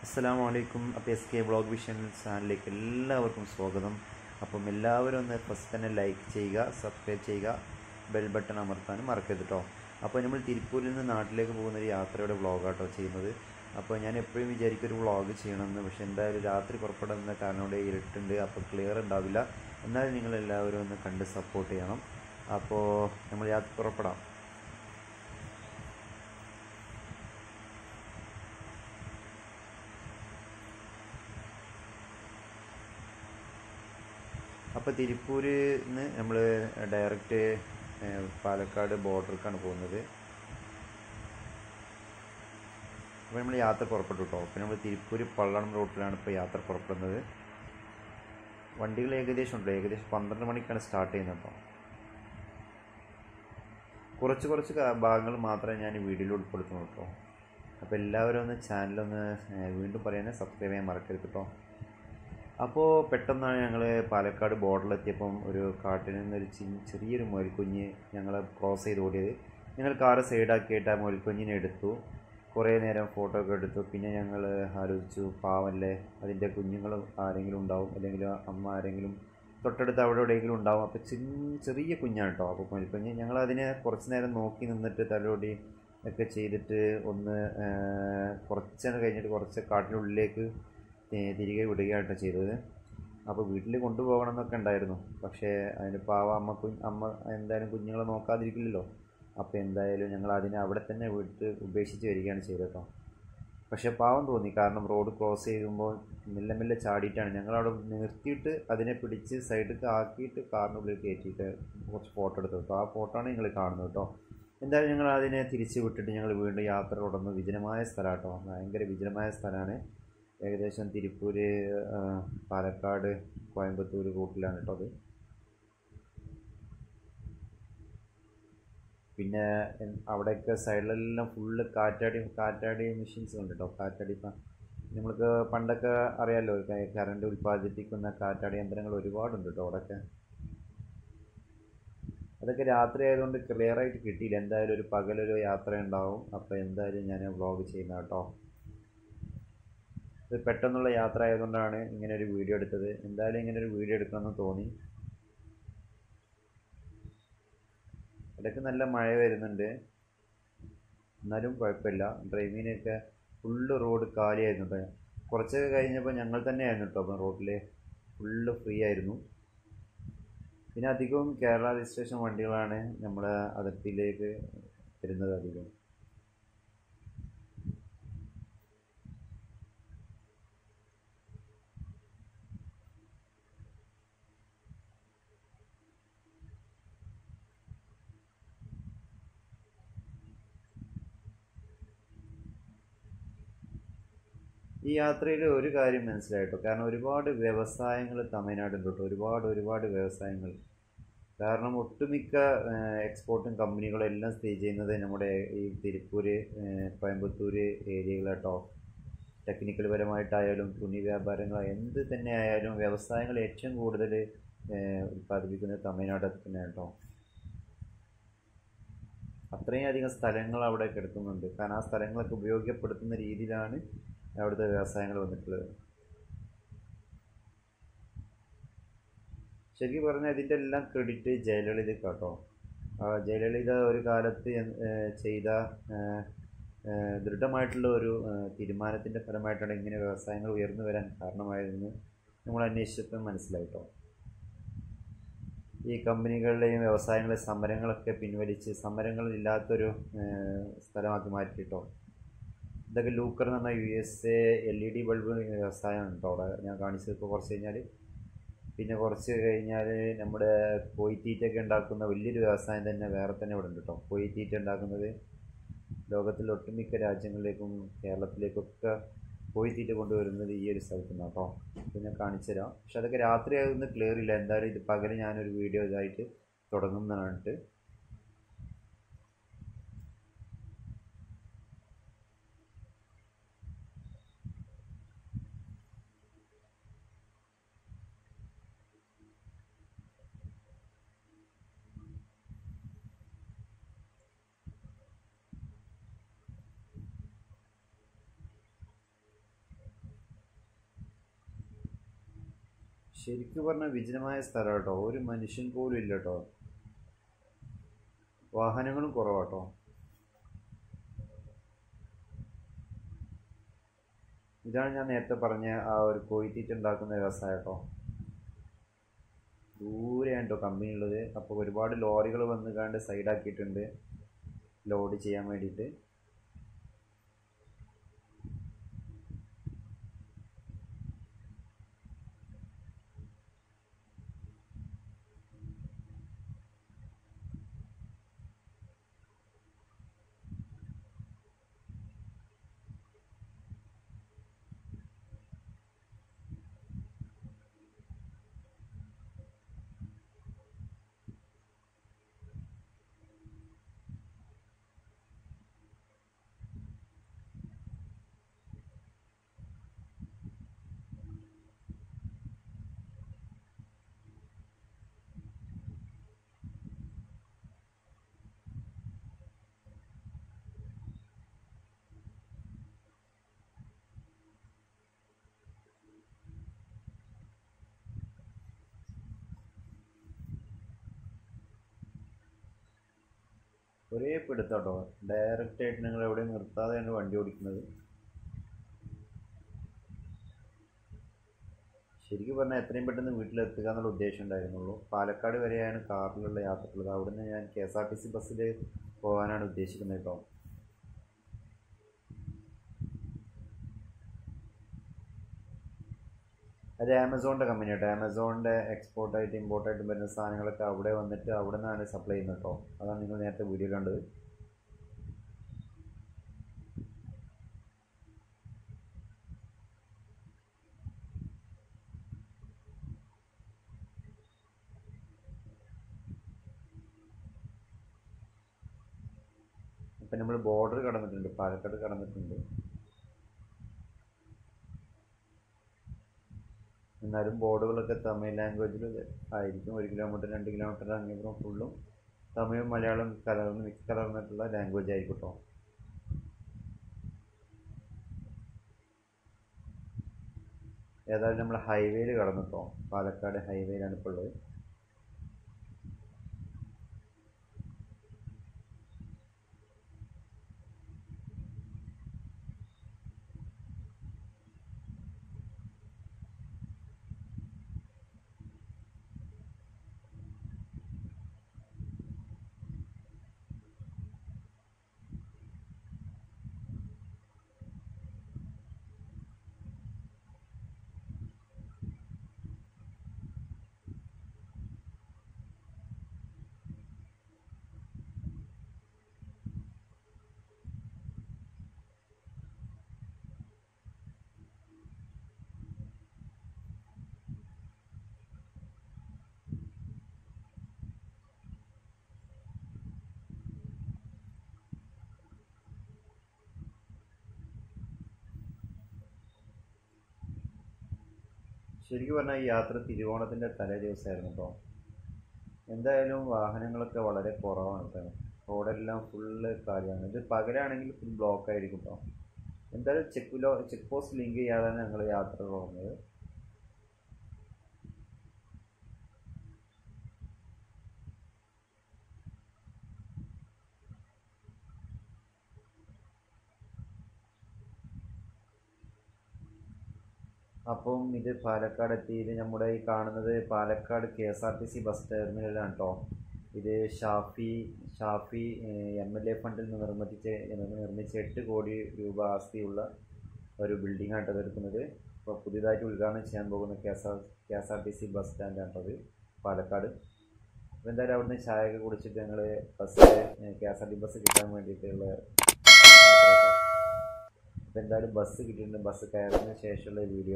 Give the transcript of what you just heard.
അസ്സലാമു അപ്പോൾ Skvlog vision ചാനലിലേക്ക് എല്ലാവർക്കും സ്വാഗതം. അപ്പം എല്ലാവരും ഒന്ന് ഫസ്റ്റ് തന്നെ ലൈക്ക് ചെയ്യുക, സബ്സ്ക്രൈബ് ചെയ്യുക, ബെൽ ബട്ടൺ അമർത്താനും മറക്കരുത് കേട്ടോ. അപ്പോൾ നമ്മൾ തിരുപ്പൂരിൽ നിന്ന് നാട്ടിലേക്ക് പോകുന്നൊരു യാത്രയുടെ വ്ളോഗാട്ടോ ചെയ്യുന്നത്. അപ്പോൾ ഞാൻ എപ്പോഴും വിചാരിക്കൊരു വ്ളോഗ് ചെയ്യണമെന്ന്, പക്ഷേ എന്തായാലും രാത്രി പുറപ്പെടുന്ന കാരണം ഇവിടെ ഇരുട്ടുണ്ട്, അപ്പോൾ ക്ലിയർ ഉണ്ടാവില്ല. എന്നാലും നിങ്ങളെല്ലാവരും ഒന്ന് കണ്ട് സപ്പോർട്ട് ചെയ്യണം. അപ്പോൾ നമ്മൾ യാത്ര പുറപ്പെടാം. അപ്പോൾ തിരുപ്പൂരിൽ നിന്ന് നമ്മൾ ഡയറക്റ്റ് പാലക്കാട് ബോർഡറിലേക്കാണ് പോകുന്നത്. അപ്പോൾ നമ്മൾ യാത്ര പുറപ്പെട്ടു കേട്ടോ. അപ്പോൾ നമ്മൾ തിരുപ്പൂർ പള്ളണം റൂട്ടിലാണ് ഇപ്പോൾ യാത്ര പുറപ്പെടുന്നത്. വണ്ടികൾ ഏകദേശം 12 മണിക്കാണ് സ്റ്റാർട്ട് ചെയ്യുന്നത് കേട്ടോ. കുറച്ച് ഭാഗങ്ങൾ മാത്രമേ ഞാൻ വീഡിയോയിൽ ഉൾപ്പെടുത്തുന്നു കേട്ടോ. അപ്പോൾ എല്ലാവരും ഒന്ന് ചാനലൊന്ന് വീണ്ടും പറയാൻ സബ്സ്ക്രൈബ് ചെയ്യാൻ മറക്കരുത് കേട്ടോ. അപ്പോൾ പെട്ടെന്നാണ് ഞങ്ങൾ പാലക്കാട് ബോർഡറിലെത്തിയപ്പം ഒരു കാട്ടിൽ നിന്നൊരു ചെറിയൊരു മുയൽക്കുഞ്ഞ് ഞങ്ങളെ ക്രോസ് ചെയ്ത് ഓടിയത്. ഞങ്ങൾ കാറ് സൈഡാക്കിയിട്ട് ആ മുയൽക്കുഞ്ഞിനെ എടുത്തു, കുറേ നേരം ഫോട്ടോ ഒക്കെ എടുത്തു. പിന്നെ ഞങ്ങൾ ആലോചിച്ചു, പാവല്ലേ, അതിൻ്റെ കുഞ്ഞുങ്ങൾ ആരെങ്കിലും ഉണ്ടാവും, അല്ലെങ്കിൽ അമ്മ ആരെങ്കിലും തൊട്ടടുത്ത് അവിടെ എവിടെയെങ്കിലും ഉണ്ടാവും. അപ്പോൾ ചെറിയ കുഞ്ഞാണ് കേട്ടോ. അപ്പോൾ മുയൽക്കുഞ്ഞ് ഞങ്ങളതിനെ കുറച്ച് നേരം നോക്കി നിന്നിട്ട് തലോടി ഒക്കെ ചെയ്തിട്ട് ഒന്ന് കുറച്ച് കഴിഞ്ഞിട്ട് കുറച്ച് കാട്ടിനുള്ളിലേക്ക് തിരികെ വിടുകയായിട്ടോ ചെയ്തത്. അപ്പോൾ വീട്ടിൽ കൊണ്ടുപോകണം എന്നൊക്കെ ഉണ്ടായിരുന്നു, പക്ഷേ അതിന് പാവ അമ്മ എന്തായാലും കുഞ്ഞുങ്ങളെ നോക്കാതിരിക്കില്ലല്ലോ. അപ്പോൾ എന്തായാലും ഞങ്ങൾ അതിനെ അവിടെ തന്നെ ഉപേക്ഷിച്ച് വരികയാണ് ചെയ്തത് കേട്ടോ. പക്ഷേ പാവം തോന്നി, കാരണം റോഡ് ക്രോസ് ചെയ്യുമ്പോൾ മെല്ലെ ചാടിയിട്ടാണ്. ഞങ്ങളവിടെ നിർത്തിയിട്ട് അതിനെ പിടിച്ച് സൈഡിലേക്ക് ആക്കിയിട്ട് കാറിനുള്ളിൽ കയറ്റിയിട്ട് കുറച്ച് ഫോട്ടോ എടുത്തു കേട്ടോ. ആ ഫോട്ടോ ആണ് നിങ്ങൾ കാണുന്നത് കേട്ടോ. എന്തായാലും ഞങ്ങൾ അതിനെ തിരിച്ച് വിട്ടിട്ട് ഞങ്ങൾ വീണ്ടും യാത്ര തുടർന്നു. വിജനമായ സ്ഥലമാണ് കേട്ടോ, ഭയങ്കര വിജനമായ സ്ഥലമാണ്. ഏകദേശം തിരുപ്പൂർ, പാലക്കാട്, കോയമ്പത്തൂർ റൂട്ടിലാണ് കേട്ടോ അത്. പിന്നെ അവിടെയൊക്കെ സൈഡിലെല്ലാം ഫുള്ള് കാറ്റാടി മെഷീൻസ് ഉണ്ട് കേട്ടോ. കാറ്റാടി നമ്മൾക്ക് പണ്ടൊക്കെ അറിയാമല്ലോ, കറണ്ട് ഉൽപ്പാദിപ്പിക്കുന്ന കാറ്റാടി യന്ത്രങ്ങൾ ഒരുപാടുണ്ട് കേട്ടോ അവിടെയൊക്കെ. അതൊക്കെ രാത്രി ആയതുകൊണ്ട് ക്ലിയറായിട്ട് കിട്ടിയില്ല. എന്തായാലും ഒരു പകലൊരു യാത്ര ഉണ്ടാവും. അപ്പോൾ എന്തായാലും ഞാൻ വ്ളോഗ് ചെയ്യുന്ന കേട്ടോ. ഇത് പെട്ടെന്നുള്ള യാത്ര ആയതുകൊണ്ടാണ് ഇങ്ങനെ ഒരു വീഡിയോ എടുത്തത്. എന്തായാലും ഇങ്ങനെ ഒരു വീഡിയോ എടുക്കണമെന്ന് തോന്നി. ഇടയ്ക്ക് നല്ല മഴ വരുന്നുണ്ട്, എന്നാലും കുഴപ്പമില്ല. ഡ്രൈവിങ്ങിനൊക്കെ ഫുള്ള് റോഡ് കാലിയായിരുന്നു. കുറച്ചൊക്കെ കഴിഞ്ഞപ്പോൾ ഞങ്ങൾ തന്നെയായിരുന്നു കേട്ടോ. അപ്പം റോഡിൽ ഫുള്ള് ഫ്രീ ആയിരുന്നു. പിന്നെ അധികവും കേരള രജിസ്ട്രേഷൻ വണ്ടികളാണ് നമ്മുടെ അതിർത്തിയിലേക്ക് വരുന്നത് അധികം. ഈ യാത്രയിൽ ഒരു കാര്യം മനസ്സിലായിട്ടോ, കാരണം ഒരുപാട് വ്യവസായങ്ങൾ തമിഴ്നാടുണ്ട് കേട്ടോ. ഒരുപാട് വ്യവസായങ്ങൾ. കാരണം ഒട്ടുമിക്ക എക്സ്പോർട്ടും കമ്പനികളും എല്ലാം സ്ഥിതി ചെയ്യുന്നത് നമ്മുടെ ഈ തിരുപ്പൂർ, കോയമ്പത്തൂർ ഏരിയകളാട്ടോ. ടെക്നിക്കൽ പരമായിട്ടായാലും തുണി വ്യാപാരങ്ങൾ എന്ത് തന്നെ ആയാലും വ്യവസായങ്ങൾ ഏറ്റവും കൂടുതൽ ഉൽപ്പാദിപ്പിക്കുന്നത് തമിഴ്നാട് തന്നെ കേട്ടോ. അത്രയും അധികം സ്ഥലങ്ങൾ അവിടെ കിടക്കുന്നുണ്ട്. കാരണം ആ സ്ഥലങ്ങളൊക്കെ ഉപയോഗപ്പെടുത്തുന്ന രീതിയിലാണ് അവിടുത്തെ വ്യവസായങ്ങൾ വന്നിട്ടുള്ളത്. ശരിക്കും പറഞ്ഞാൽ ഇതിൻ്റെ എല്ലാം ക്രെഡിറ്റ് ജയലളിതയ്ക്ക് കേട്ടോ. ജയലളിത ഒരു കാലത്ത് ചെയ്ത ദൃഢമായിട്ടുള്ള ഒരു തീരുമാനത്തിൻ്റെ ഫലമായിട്ടാണ് ഇങ്ങനെ വ്യവസായങ്ങൾ ഉയർന്നു വരാൻ കാരണമായതെന്ന് നമ്മൾ അന്വേഷിച്ചപ്പോൾ മനസ്സിലായിട്ടോ. ഈ കമ്പനികളുടെയും വ്യവസായങ്ങളിലെ സമരങ്ങളൊക്കെ പിൻവലിച്ച് സമരങ്ങളില്ലാത്തൊരു സ്ഥലമാക്കി മാറ്റിയിട്ടോ. ഇതൊക്കെ ലൂക്കർ എന്ന് പറഞ്ഞാൽ USA LED ബൾബ് വ്യവസായമാണ് കേട്ടോ അവിടെ ഞാൻ കാണിച്ചത്. ഇപ്പോൾ കുറച്ച് കഴിഞ്ഞാൽ പിന്നെ കുറച്ച് കഴിഞ്ഞാൽ നമ്മുടെ കോഴിത്തീറ്റൊക്കെ ഉണ്ടാക്കുന്ന വലിയൊരു വ്യവസായം തന്നെ വേറെ തന്നെ ഇവിടെ ഉണ്ട് കേട്ടോ. കോഴിത്തീറ്റ ഉണ്ടാക്കുന്നത് ലോകത്തിലെ ഒട്ടുമിക്ക രാജ്യങ്ങളിലേക്കും കേരളത്തിലേക്കൊക്കെ കോഴിത്തീറ്റ കൊണ്ടുവരുന്നത് ഈ ഒരു സ്ഥലത്ത് നിന്നാണ് കേട്ടോ. അപ്പോൾ ഞാൻ കാണിച്ചു തരാം. പക്ഷെ അതൊക്കെ രാത്രി ആയതൊന്നും ക്ലിയർ ഇല്ല. എന്തായാലും ഇത് പകൽ ഞാനൊരു വീഡിയോ ഇതായിട്ട് തുടങ്ങുന്നതാണ്. ശരിക്കും പറഞ്ഞാൽ വിജനമായ സ്ഥലം കേട്ടോ, ഒരു മനുഷ്യൻ പോലും ഇല്ല കേട്ടോ, വാഹനങ്ങളും കുറവാട്ടോ. ഇതാണ് ഞാൻ നേരത്തെ പറഞ്ഞ ആ ഒരു കോഴിത്തീറ്റ ഉണ്ടാക്കുന്ന വ്യവസായം കേട്ടോ. ദൂരെയാണ് കേട്ടോ കമ്പനി ഉള്ളത്. അപ്പോൾ ഒരുപാട് ലോറികൾ വന്ന് കണ്ട് സൈഡാക്കിയിട്ടുണ്ട് ലോഡ് ചെയ്യാൻ വേണ്ടിയിട്ട്. ഒരേ പിടുത്താട്ടോ, ഡയറക്റ്റ് ആയിട്ട് നിങ്ങൾ എവിടെയും നിർത്താതെയാണ് വണ്ടി ഓടിക്കുന്നത്. ശരിക്കും പറഞ്ഞാൽ എത്രയും പെട്ടെന്ന് വീട്ടിലെത്തുക എന്നുള്ള ഉദ്ദേശം ഉണ്ടായിരുന്നുള്ളൂ. പാലക്കാട് വരെയാണ് കാറിലുള്ള യാത്രയുള്ളത്. അവിടുന്ന് ഞാൻ KSRTC ബസ്സിൽ പോകാനാണ് ഉദ്ദേശിക്കുന്നത് കേട്ടോ. അത് ആമസോണിൻ്റെ കമ്പനി കേട്ടോ. ആമസോണിൻ്റെ എക്സ്പോർട്ടായിട്ട് ഇമ്പോർട്ടായിട്ടും വരുന്ന സാധനങ്ങളൊക്കെ അവിടെ വന്നിട്ട് അവിടെ നിന്നാണ് സപ്ലൈ ചെയ്യുന്നത് കേട്ടോ. അതാണ് നിങ്ങൾ നേരത്തെ വീഡിയോ കണ്ടത്. ഇപ്പം നമ്മൾ ബോർഡർ കടന്നിട്ടുണ്ട്, പാലക്കാട് കടന്നിട്ടുണ്ട്. എന്നാലും ബോർഡുകളൊക്കെ തമിഴ് ലാംഗ്വേജിൽ ആയിരിക്കും. 1 കിലോമീറ്റർ 2 കിലോമീറ്റർ അങ്ങേപ്പുറം ഫുള്ളും തമിഴും മലയാളം കലർന്ന് മിക്സ് കലർന്നിട്ടുള്ള ലാംഗ്വേജ് ആയിരിക്കും കേട്ടോ. ഏതായാലും നമ്മൾ ഹൈവേയിൽ കടന്നു കേട്ടോ. പാലക്കാട് ഹൈവേയിലാണ് ഇപ്പോൾ ഉള്ളത്. ശരിക്കും പറഞ്ഞാൽ ഈ യാത്ര തിരുവോണത്തിൻ്റെ തലേ ദിവസമായിരുന്നു കേട്ടോ. എന്തായാലും വാഹനങ്ങളൊക്കെ വളരെ കുറവാണ് കേട്ടോ. റോഡെല്ലാം ഫുള്ള് കാര്യമാണ്. ഇത് പകലാണെങ്കിൽ ഫുൾ ബ്ലോക്ക് ആയിരിക്കും കേട്ടോ. എന്തായാലും ചെക്ക് പോസ്റ്റ് ലിങ്ക് ചെയ്യാതാണ് ഞങ്ങൾ യാത്ര തുടങ്ങുന്നത്. അപ്പം ഇത് പാലക്കാട് എത്തി. ഇത് നമ്മുടെ ഈ കാണുന്നത് പാലക്കാട് KSRTC ബസ് ടെർമിനലാണ് കേട്ടോ. ഇത് ഷാഫി MLA ഫണ്ടിൽ നിന്ന് നിർമ്മിച്ച 8 കോടി രൂപ ആസ്തിയുള്ള ഒരു ബിൽഡിംഗ് ആയിട്ട് എടുക്കുന്നത്. ഇപ്പോൾ പുതിയതായിട്ട് ഉദ്ഘാടനം ചെയ്യാൻ പോകുന്ന KSRTC ബസ് സ്റ്റാൻഡാണ് കേട്ടോ അത് പാലക്കാട്. അപ്പോൾ എന്തായാലും അവിടുന്ന് ചായയൊക്കെ കുടിച്ചിട്ട് ഞങ്ങൾ KSRTC ബസ് കിട്ടാൻ വേണ്ടിയിട്ടുള്ള അപ്പോൾ എന്തായാലും ബസ് കിട്ടിയിട്ടുണ്ട്. ബസ് കയറുന്നതിന് ശേഷമുള്ള വീഡിയോ